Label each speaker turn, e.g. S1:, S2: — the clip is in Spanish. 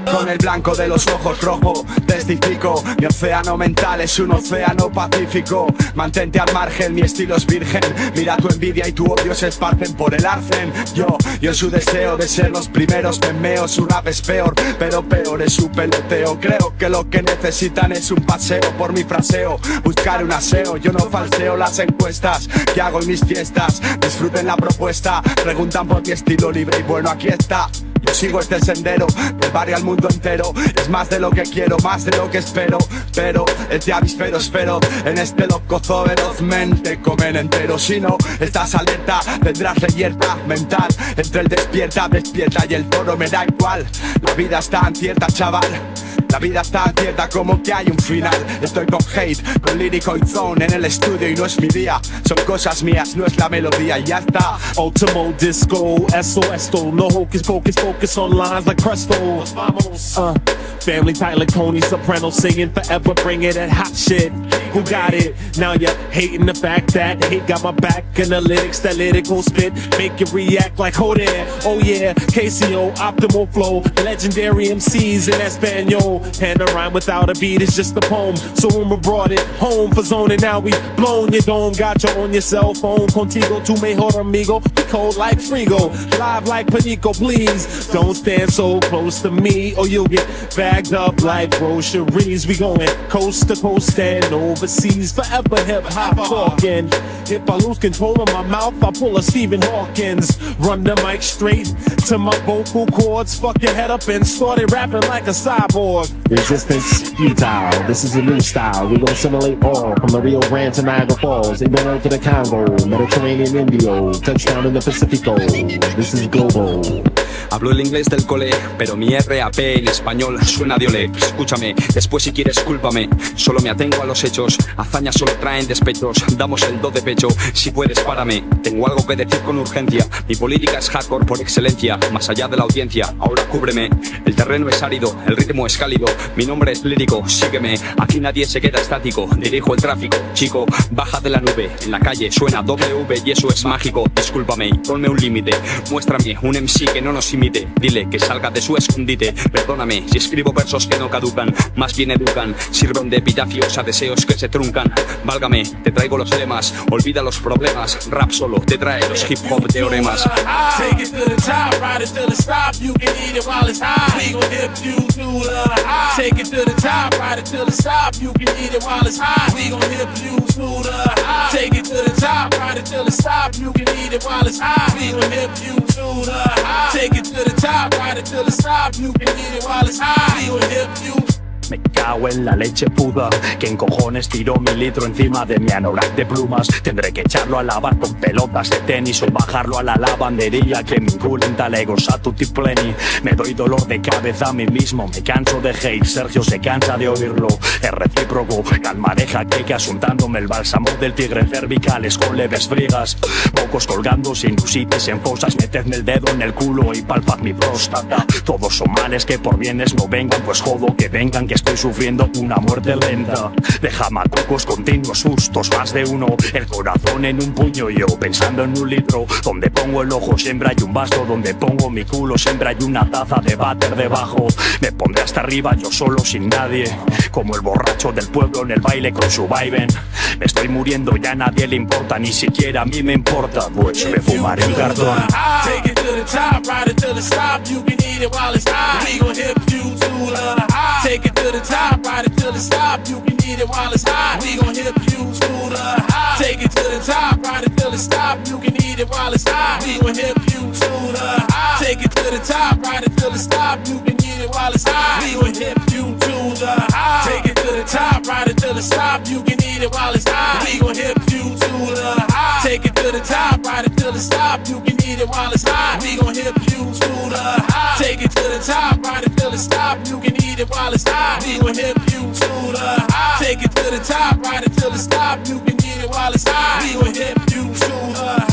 S1: Con el blanco de los ojos rojo testifico, mi océano mental es un océano pacífico. Mantente al margen, mi estilo es virgen. Mira tu envidia y tu odio se esparcen por el arcen. Yo en su deseo de ser los primeros memeo. Su rap es peor, pero peor es su peloteo. Creo que lo que necesitan es un paseo por mi fraseo, buscar un aseo. Yo no falseo las encuestas que hago en mis fiestas. Disfruten la propuesta, preguntan por mi estilo libre y bueno, aquí está. Yo sigo este sendero, del barrio al mundo entero. Es más de lo que quiero, más de lo que espero. Pero el te avispero, espero. En este locozo velozmente comen entero. Si no estás alerta, tendrás reyerta mental. Entre el despierta y el toro me da igual. La vida está incierta, chaval. La vida está incierta como que hay un final. Estoy con hate, con lírico y zone en el estudio y no es mi día. Son cosas mías, no es la melodía y ya está.
S2: Ultimo disco, Esto, no hocus pocus, focus on lines like Presto. Family tight like Tony Soprano, singing forever, bring it that hot shit. Who got it? Now you're hating the fact that hate got my back and the lyrics that lyrical spit make you react like oh there, oh yeah. KASE.O, optimal flow, legendary MCs in Espanol. And a rhyme without a beat is just a poem. So Uma brought it home for zoning. Now we blown your dome, got you on your cell phone. Contigo, tu mejor amigo, we cold like Frigo, live like Panico. Please don't stand so close to me, or you'll get bagged up like groceries. We going coast to coast and overseas, forever hip hop talking. If I lose control of my mouth, I pull a Stephen Hawkins. Run the mic straight to my vocal cords. Fuck your head up and started rapping like a cyborg.
S3: Resistance futile, this is a new style. We gon' simulate all, from the Rio Grande to Niagara Falls, Ibero to the Congo, Mediterranean Indio, touchdown in the Pacifico. This is global.
S4: Hablo el inglés del cole, pero mi RAP en español suena de olé. Escúchame, después si quieres cúlpame. Solo me atengo a los hechos, hazañas solo traen despechos. Damos el do de pecho, si puedes párame. Tengo algo que decir con urgencia. Mi política es hardcore por excelencia, más allá de la audiencia. Ahora cúbreme, el terreno es árido, el ritmo es cálido. Mi nombre es lírico, sígueme. Aquí nadie se queda estático, dirijo el tráfico. Chico, baja de la nube, en la calle suena W y eso es mágico. Discúlpame y ponme un límite. Muéstrame un MC que no nos imite. Dile que salga de su escondite. Perdóname si escribo versos que no caducan, más bien educan. Sirven de epitafios a deseos que se truncan. Válgame, te traigo los lemas, olvida los problemas. Rap solo te trae los hip hop teoremas.
S2: Take it to the top, ride it till it stop. You can eat it while it's high. We gon' hip you to the high. Take it to the top, ride it till it stop. You can eat it while it's high. We gon' hip you to the high. Take it to the top, ride it till it stop. You can eat it while it's high. We gon' hip you to the high. Take it to the top, ride it till it stop. You can eat it while it's high. We gon' hip you.
S5: Me cago en la leche puta, que en cojones tiró mi litro encima de mi anorak de plumas. Tendré que echarlo a lavar con pelotas de tenis o bajarlo a la lavandería que me inculen talegos a tutti pleni. Me doy dolor de cabeza a mí mismo, me canso de hate, Sergio se cansa de oírlo. Es recíproco, calmareja que asuntándome el bálsamo del tigre cervicales con leves brigas. Pocos colgando sinusitis en fosas, metedme el dedo en el culo y palpad mi próstata. Todos son males que por bienes no vengan, pues jodo que vengan que estoy sufriendo una muerte lenta. Deja macucos continuos sustos, más de uno. El corazón en un puño, yo pensando en un litro. Donde pongo el ojo siempre hay un vaso, donde pongo mi culo siempre hay una taza de váter debajo. Me pondré hasta arriba yo solo sin nadie, como el borracho del pueblo en el baile con su vaivén. Me estoy muriendo, ya a nadie le importa, ni siquiera a mí me importa, pues me fumaré un cartón.
S2: Take it to the top, ride it till it stop. You can eat it while it's high. We gon' hip you to the high. Take it to the top, ride it till it stop. You can eat it while it's high. We gon' hip you to the high. Take it to the top, ride it till it stop. You can eat it while it's high. We gon' hip you to the high. Take it to the top, ride it till it stop. You can eat it while it's high. We gon' hip you to the high. Take it to the top, ride it till it stop. You can eat it while it's high. We gon' hip you to the high. Take it to the top, ride it till it stop. You can eat it while it's high. We gon' hip you to the high. Take it to the top, ride it till it stop. You can eat it while it's high. We gon' hip you to the high. Take it to the top, ride it till it stop. You can eat it while it's high. We gon' hip you to the high.